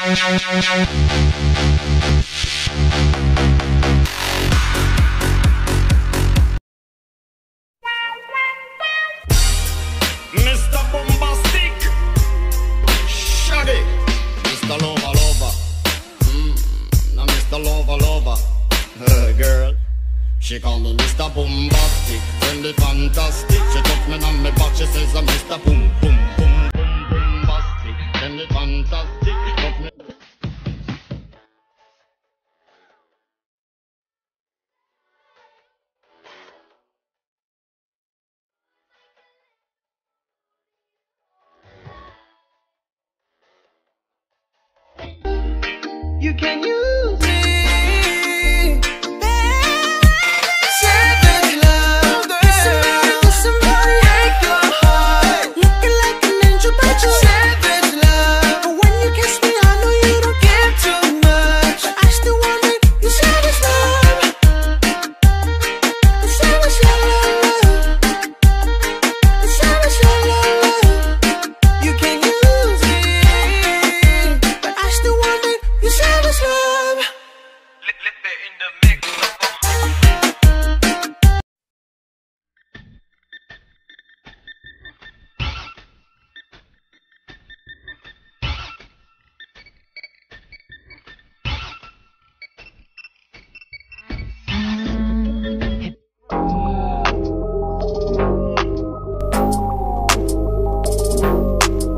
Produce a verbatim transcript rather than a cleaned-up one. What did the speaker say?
Mister Bombastic, Shaggy, Mister Lover Lover, mm, now Mister Lover Lover, uh, girl. She call me Mister Bombastic, friendly fantastic. She touch me on me back, she says I'm Mister Boom Boom Boom Boom Bombastic, friendly fantastic. Touch me. You can